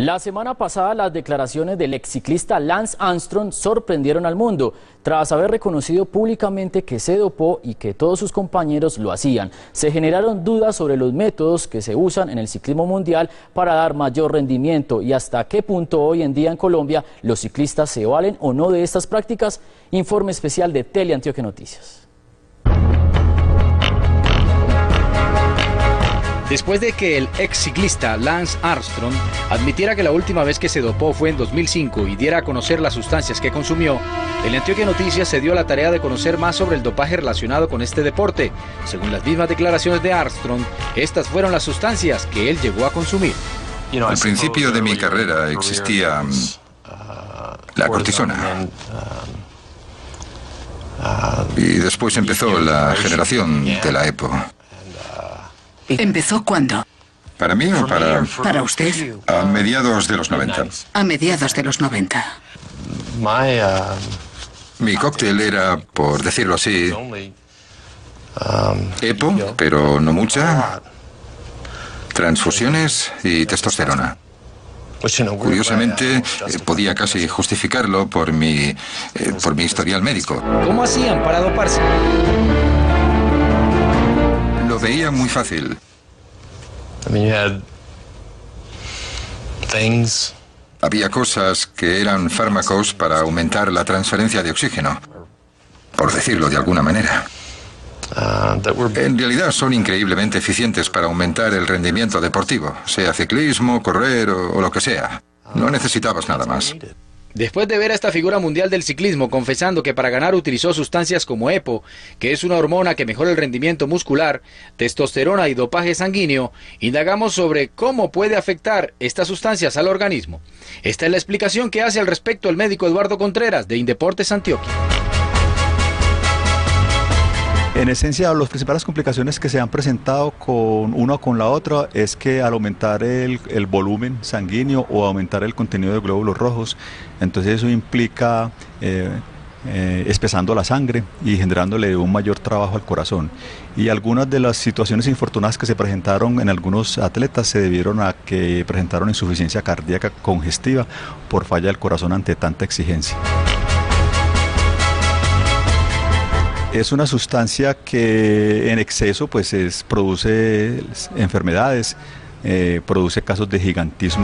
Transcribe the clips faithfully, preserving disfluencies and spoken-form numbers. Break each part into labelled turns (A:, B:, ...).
A: La semana pasada las declaraciones del exciclista Lance Armstrong sorprendieron al mundo, tras haber reconocido públicamente que se dopó y que todos sus compañeros lo hacían. Se generaron dudas sobre los métodos que se usan en el ciclismo mundial para dar mayor rendimiento y hasta qué punto hoy en día en Colombia los ciclistas se valen o no de estas prácticas. Informe especial de Teleantioquia Noticias.
B: Después de que el ex ciclista Lance Armstrong admitiera que la última vez que se dopó fue en dos mil cinco y diera a conocer las sustancias que consumió, Teleantioquia Noticias se dio a la tarea de conocer más sobre el dopaje relacionado con este deporte. Según las mismas declaraciones de Armstrong, estas fueron las sustancias que él llegó a consumir.
C: Al principio de mi carrera existía la cortisona. Y después empezó la generación de la EPO.
D: ¿Empezó cuándo?
C: ¿Para mí o para...?
D: Para usted.
C: A mediados de los noventa.
D: A mediados de los noventa.
C: Mi cóctel era, por decirlo así, EPO, pero no mucha, transfusiones y testosterona. Curiosamente, eh, podía casi justificarlo por mi, eh, por mi historial médico.
B: ¿Cómo hacían para doparse?
C: Lo veía muy fácil. Había cosas que eran fármacos para aumentar la transferencia de oxígeno, por decirlo de alguna manera. En realidad son increíblemente eficientes para aumentar el rendimiento deportivo, sea ciclismo, correr o, o lo que sea. No necesitabas nada más.
B: Después de ver a esta figura mundial del ciclismo confesando que para ganar utilizó sustancias como EPO, que es una hormona que mejora el rendimiento muscular, testosterona y dopaje sanguíneo, indagamos sobre cómo puede afectar estas sustancias al organismo. Esta es la explicación que hace al respecto el médico Eduardo Contreras de Indeportes Antioquia.
E: En esencia, las principales complicaciones que se han presentado con una o con la otra es que al aumentar el, el volumen sanguíneo o aumentar el contenido de glóbulos rojos, entonces eso implica eh, eh, espesando la sangre y generándole un mayor trabajo al corazón. Y algunas de las situaciones infortunadas que se presentaron en algunos atletas se debieron a que presentaron insuficiencia cardíaca congestiva por falla del corazón ante tanta exigencia. Es una sustancia que en exceso pues es, produce enfermedades, eh, produce casos de gigantismo.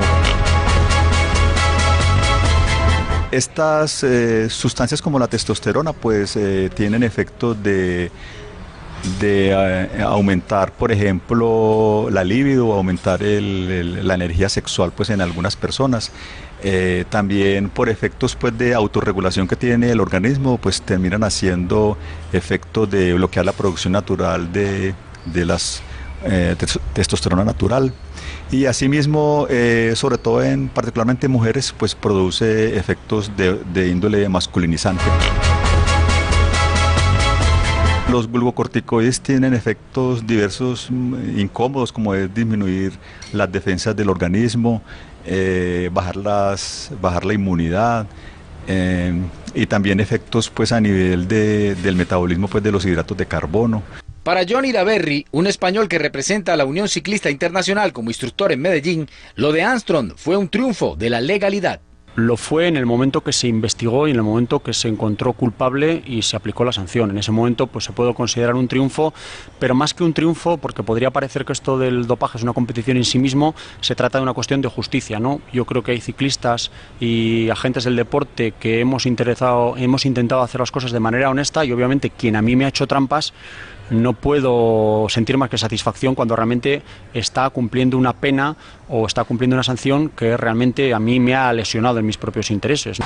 E: Estas eh, sustancias como la testosterona pues eh, tienen efectos de, de eh, aumentar, por ejemplo, la libido, aumentar el, el, la energía sexual pues en algunas personas. Eh, también por efectos pues de autorregulación que tiene el organismo pues terminan haciendo efectos de bloquear la producción natural de, de las eh, testosterona natural y asimismo eh, sobre todo en particularmente en mujeres pues produce efectos de, de índole masculinizante. Los glucocorticoides tienen efectos diversos incómodos, como es disminuir las defensas del organismo, eh, bajar, las, bajar la inmunidad eh, y también efectos pues, a nivel de, del metabolismo pues, de los hidratos de carbono.
B: Para Johnny Daverri, un español que representa a la Unión Ciclista Internacional como instructor en Medellín, lo de Armstrong fue un triunfo de la legalidad.
F: Lo fue en el momento que se investigó y en el momento que se encontró culpable y se aplicó la sanción. En ese momento pues se puede considerar un triunfo, pero más que un triunfo, porque podría parecer que esto del dopaje es una competición en sí mismo, se trata de una cuestión de justicia, ¿no? Yo creo que hay ciclistas y agentes del deporte que hemos, interesado, hemos intentado hacer las cosas de manera honesta y obviamente quien a mí me ha hecho trampas no puedo sentir más que satisfacción cuando realmente está cumpliendo una pena o está cumpliendo una sanción que realmente a mí me ha lesionado en mis propios intereses.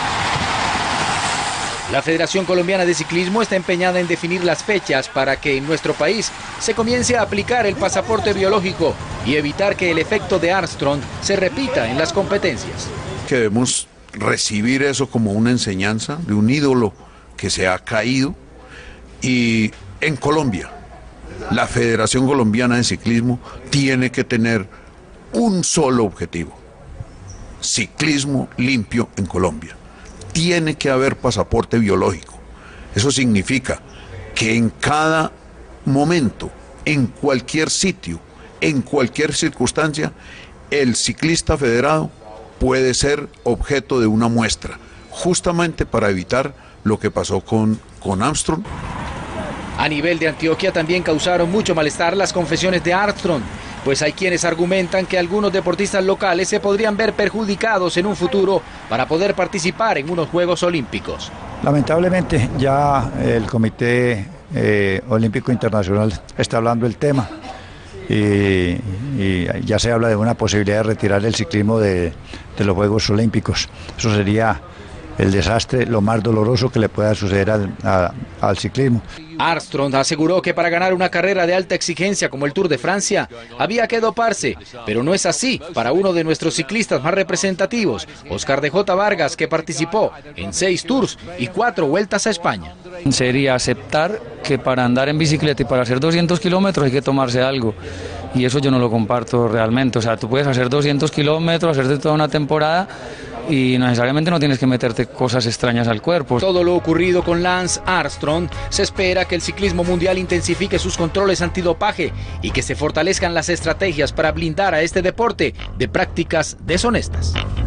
B: La Federación Colombiana de Ciclismo está empeñada en definir las fechas para que en nuestro país se comience a aplicar el pasaporte biológico y evitar que el efecto de Armstrong se repita en las competencias.
G: Que debemos recibir eso como una enseñanza de un ídolo que se ha caído. Y en Colombia, la Federación Colombiana de Ciclismo tiene que tener un solo objetivo: ciclismo limpio en Colombia. Tiene que haber pasaporte biológico. Eso significa que en cada momento, en cualquier sitio, en cualquier circunstancia, el ciclista federado puede ser objeto de una muestra, justamente para evitar lo que pasó con, con Armstrong.
B: A nivel de Antioquia también causaron mucho malestar las confesiones de Armstrong, pues hay quienes argumentan que algunos deportistas locales se podrían ver perjudicados en un futuro para poder participar en unos Juegos Olímpicos.
H: Lamentablemente ya el Comité eh, Olímpico Internacional está hablando del tema y, y ya se habla de una posibilidad de retirar el ciclismo de, de los Juegos Olímpicos. Eso sería el desastre, lo más doloroso que le pueda suceder al, a, al ciclismo.
B: Armstrong aseguró que para ganar una carrera de alta exigencia como el Tour de Francia había que doparse, pero no es así para uno de nuestros ciclistas más representativos, Oscar de J. Vargas, que participó en seis Tours y cuatro vueltas a España.
I: Sería aceptar que para andar en bicicleta y para hacer doscientos kilómetros hay que tomarse algo. Y eso yo no lo comparto realmente. O sea, tú puedes hacer doscientos kilómetros, hacerte toda una temporada y necesariamente no tienes que meterte cosas extrañas al cuerpo.
B: Todo lo ocurrido con Lance Armstrong, se espera que el ciclismo mundial intensifique sus controles antidopaje y que se fortalezcan las estrategias para blindar a este deporte de prácticas deshonestas.